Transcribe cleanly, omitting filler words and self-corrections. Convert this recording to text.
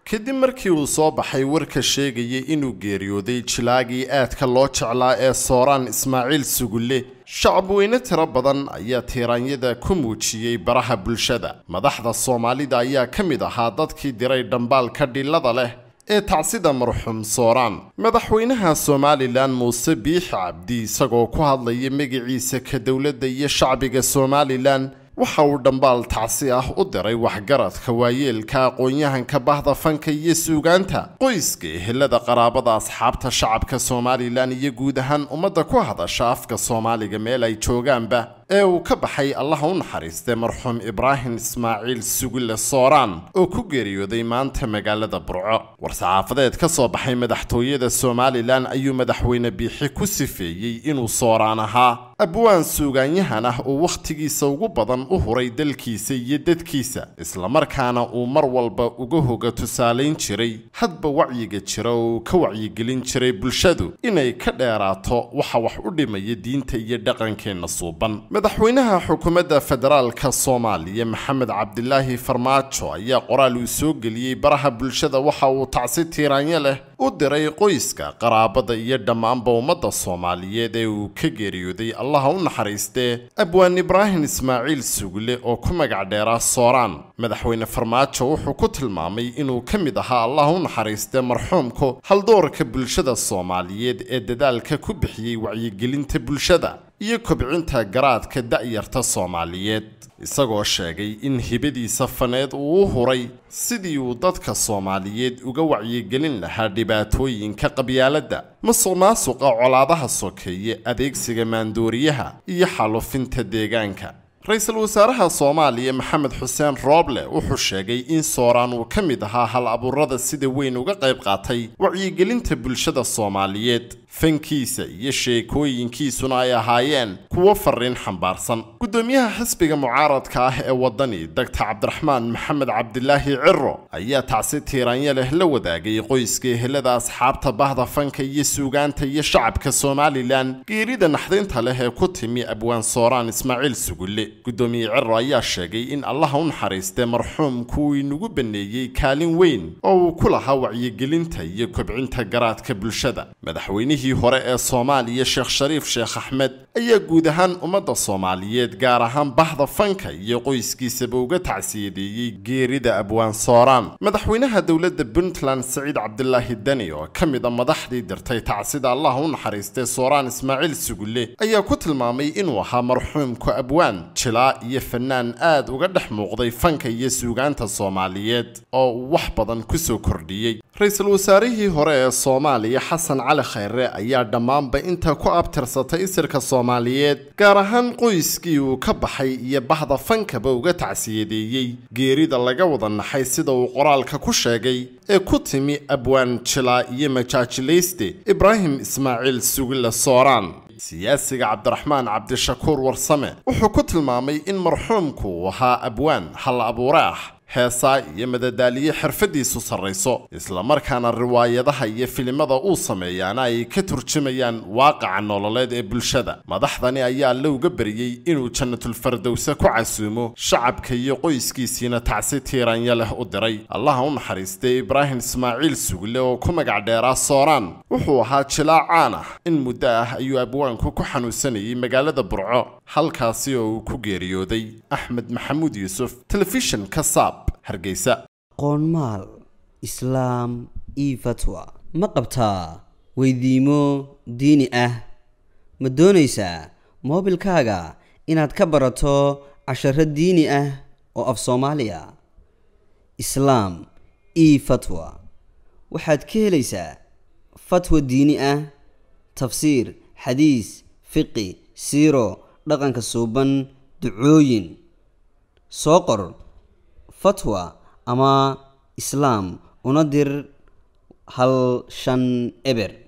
kadib markii uu soo baxay warka sheegayay inuu geeriyooday jilaagii aadka loo jeclaa ee Sooraan Ismaaciil Sugulle shacab weyne tiro badan ayaa tiiraanyada ku muujiyay baraha bulshada. Madaxda Soomaalida ayaa ka mid ahaa dadkii diray dhambaalka dhilada leh ee tacsida marxuum Sooraan. Madaxweynaha Somaliland Muuse Biixi Cabdi isagoo ku hadlaya magaciisa ka dawladda iyo shacbiga Somaliland waxa uu dhambaal tacsi ah u diray waxgaradka waayeelka aqoon-yahanka bahda fanka iyo suugaanta qoyska ehelada qaraabada asxaabta shacabka Somaliland iyo guud ahaan ummadda ku hadasha afka Soomaaliga meel ay joogaanba ee uu ka baxay Allah u naxariistay marxuum Ibraahim Ismaaciil Sugulle Sooraan oo ku geeriyooday maanta magaalada Burco. War-saxaafadeed ka soo baxay madaxtooyada Somaliland ayuu madaxweyne Biixi ku sifeeyay inuu Sooraan ahaa abwaan suugaanyahan ah oo waqtigiisa ugu badan u huray dalkiisa iyo dadkiisa, isla markaana uu mar walba uga hoga tusaaleyn jiray hadba wacyiga jira oo ka wacyigelin jiray bulshadu inay ka dheeraato waxa wax u dhimaya diinta iyo dhaqankeena suuban. madaxweynaha xukuumadda federaalka Soomaaliya Maxamed Cabdilaahi Farmaajo ayaa qoraal uu soo geliyay baraha bulshada waxa uu tacsi tiiraanya leh u diray qoyska qaraabada iyo dhammaanba ummadda Soomaaliyeed ee uu ka geeriyooday Allah u naxariistee abwaan Ibraahim Ismaaciil Sugulle oo ku magac dheeraa Sooraan. madaxweyne Farmaajo wuxuu ku tilmaamay inuu ka mid ahaa Allah u naxariistee marxuumku haldoorka bulshada Soomaaliyeed ee dadaalka ku bixiyay wacyigelinta bulshada iyo kobcinta garaadka da'yarta Soomaaliyeed, isagoo sheegay in hibadiisa faneed uu u huray sidii uu dadka Soomaaliyeed uga wacyigelin lahaa dhibaatooyinka qabyaaladda, musuqmaasuqa, colaadaha sokeeye, adeegsiga maandooriyaha iyo xaalufinta deegaanka. Ra'iisul Wasaaraha Soomaaliya Maxamed Xuseen Rooble wuxuu sheegay in Sooraan uu ka mid ahaa hal abuurada sida weyn uga qayb qaatay wacyigelinta bulshada Soomaaliyeed, fankiisa iyo sheekooyinkiisuna ay ahaayeen kuwo fariin xambaarsan. gudoomiyaha xisbiga mucaaradka ah ee wadani Dr. Cabdiraxmaan Maxamed Cabdilaahi Cirro ayaa tacsi tiiraanya leh la wadaagay qoyska ehelada asxaabta bahda fanka iyo suugaanta iyo shacabka Somaliland geerida naxdinta leh ee ku timi abwaan Sooraan Ismaaciil Sugulle. gudoomiye Cirro ayaa sheegay in Allah u naxariistay marxuumku inagu baneeyay kaalin weyn oo uu ku lahaa wacyigelinta iyo kobcinta garaadka bulshada. madaxweynihii hore ee Soomaaliya Sheekh Shariif Sheekh Axmed ayaa guud ahaan ummadda Soomaaliyeed gaar ahaan bahda fanka iyo qoyskiisaba uga tacsiyadeeyay geerida abwaan Sooraan. madaxweynaha dawladda Puntland Saciid Cabdilaahi Dani oo ka mid ah madaxdii dirtay tacsida Allah u naxariistay Sooraan Ismaaciil Sugulle ayaa ku tilmaamay inuu ahaa marxuumku abwaan jilaa iyo fanaan aad uga dhex muuqday fanka iyo suugaanta Soomaaliyeed oo wax badan ku soo kordhiyay. ra'iisul wasaarihii hore ee Soomaaliya Xasan Cali Khayre ayaa dhammaanba inta ku abtirsatay isirka Soomaaliyeed gaar ahaan qoyskii uu ka baxay iyo bahda fankaba uga tacsiyadeeyay geerida laga wada naxay sida uu qoraalka ku sheegay ee ku timi abwaan jilaa iyo majaajilayste Ibraahim Ismaaciil Sugulle Sooraan. siyaasiga Cabdiraxmaan Cabdishakuur Warsame wuxuu ku tilmaamay in marxuumku ahaa abwaan hal abuure ah, heesaa iyo madadaaliye xirfadiisu sarreyso, isla markaana riwaayadaha iyo filimada uu sameeyaana ay ka turjumayaan waaqaca nololeed ee bulshada. madaxdani ayaa looga bariyay inuu jannatul firdawsa ku casuumo shacabka iyo qoyskiisina tacsi tiiraanya leh u diray. Allah u naxariistay Ibraahim Ismaaciil Sugulle oo ku magac dheeraa Sooraan wuxuu ahaa jilaa caan ah. in muddo ah ayuu abwaanku ku xanuunsanayay magaalada Burco, halkaasi oo uu ku geeriyooday. Axmed Maxamuud Yuusuf, Telefishin Kasaab, Hargeysa. qoonmaal islaam iyo fatwa ma qabtaa weydiimo diini ah? ma doonaysaa moobilkaaga inaad ka barato casharo diini ah oo af Soomaaliya? islaam iyo fatwa waxaad ka helaysaa fatwa diini ah, tafsiir, xadiis, fiqi, siiro, dhaqanka suuban, ducooyin. soo qor fatwa ama islaam una dir hal shan eber.